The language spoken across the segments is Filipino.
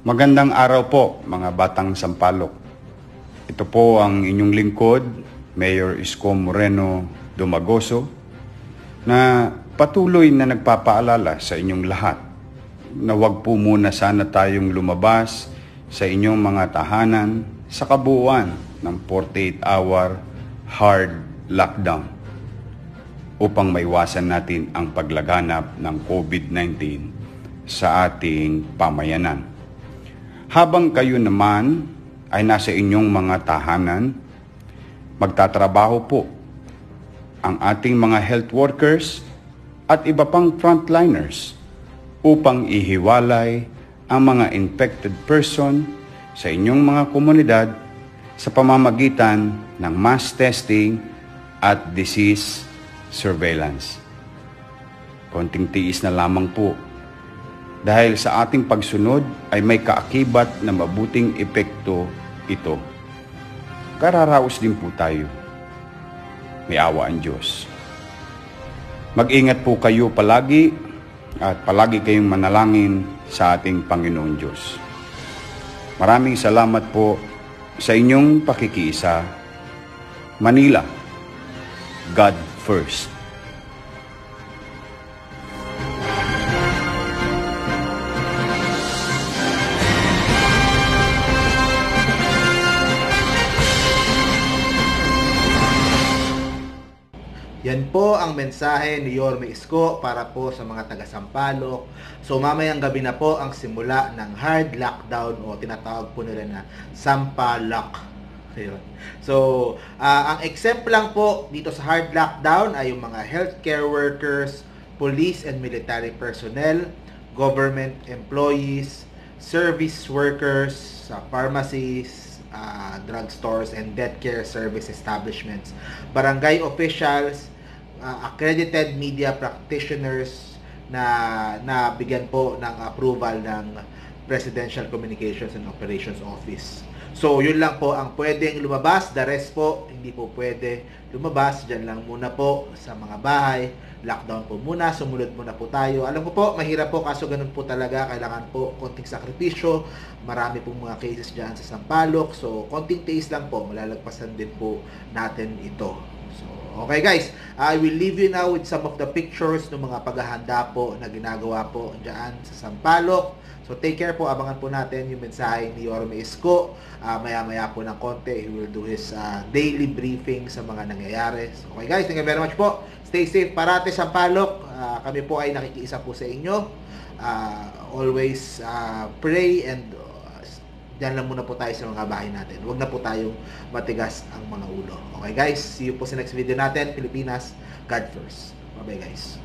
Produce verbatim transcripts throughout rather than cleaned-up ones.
Magandang araw po mga batang Sampaloc. Ito po ang inyong lingkod, Mayor Isko Moreno Dumagoso, na patuloy na nagpapaalala sa inyong lahat na huwag po muna sana tayong lumabas sa inyong mga tahanan sa kabuuan ng forty-eight hour hard lockdown upang maiwasan natin ang paglaganap ng COVID nineteen sa ating pamayanan. Habang kayo naman ay nasa inyong mga tahanan, magtatrabaho po ang ating mga health workers at iba pang frontliners upang ihiwalay ang mga infected person sa inyong mga komunidad sa pamamagitan ng mass testing at disease surveillance. Konting tiis na lamang po. Dahil sa ating pagsunod ay may kaakibat na mabuting epekto ito. Kararaos din po tayo. May awa ang Diyos. Mag-ingat po kayo palagi at palagi kayong manalangin sa ating Panginoon Diyos. Maraming salamat po sa inyong pakikiisa. Manila, God first. Yan po ang mensahe ni Yorme Isko para po sa mga taga Sampaloc. So mamayang gabi na po ang simula ng hard lockdown o tinatawag po nila na Sampaloc. So uh, ang exempt lang po dito sa hard lockdown ay yung mga healthcare workers, police and military personnel, government employees, service workers sa pharmacies, uh, drugstores and death care service establishments, barangay officials, Uh, accredited media practitioners na nabigyan po ng approval ng Presidential Communications and Operations Office. So, yun lang po ang pwedeng lumabas. The rest po, hindi po pwede lumabas. Diyan lang muna po sa mga bahay. Lockdown po muna. Sumunod muna po tayo. Alam ko po, mahirap po kaso ganun po talaga. Kailangan po konting sakripisyo. Marami pong mga cases dyan sa Sampaloc. So, konting tiis lang po. Malalagpasan din po natin ito. So, okay guys, I will leave you now with some of the pictures ng mga paghahanda po na ginagawa po dyan sa Sampaloc. So take care po, abangan po natin yung mensahe ni Yorme Isko. Uh, maya-maya po ng konti, he will do his uh, daily briefing sa mga nangyayari. So, okay guys, thank you very much po. Stay safe parate Sampaloc. Uh, kami po ay nakikiisa po sa inyo. Uh, always uh, pray and diyan lang muna po tayo sa mga bahay natin. Huwag na po tayong matigas ang mga ulo. Okay guys, see you po sa next video natin. Pilipinas, God first. Bye bye guys.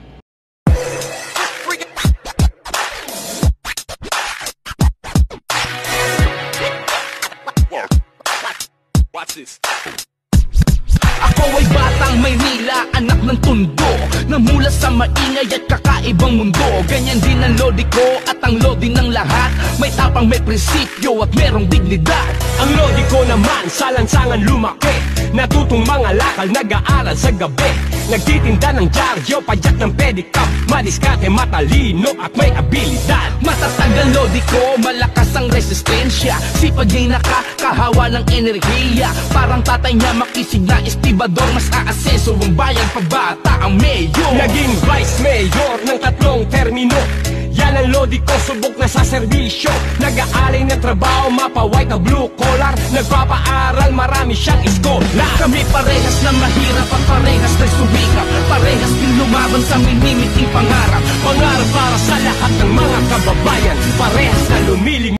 Watch this. Ako ay batang Maynila, anak ng Tondo, na mula sa maingay at kakaibang mundo. Ganyan din ang lodi ko at ang lodi ng lahat. May tapang, may prinsipyo at merong dignidad. Ang lodi ko naman sa lansangan lumaki, natutong mga lakal, nag-aaral sa gabi. Nagtitinda ng dyaryo, padyak ng pedicab, madiskarte, matalino at may abilidad. Matatag ang lodi ko, malakas ang resistensya, sipag niya nakakahawa ng enerhiya. Parang tatay niya makisig na estibador, mas aaseso ang bayan pagbata ang mayor. Naging vice mayor ng tatlong termino, yan ang lodi ko, subok na sa serbisyo. Nag-aalay ng trabaho, mapa white na blue collar, nagpapaaral, marami siyang iskola. Kami parehas na mahirap at parehas na sumikap, parehas din lumaban sa minimiting pangarap. Pangarap para sa lahat ng mga kababayan, parehas na lumiling.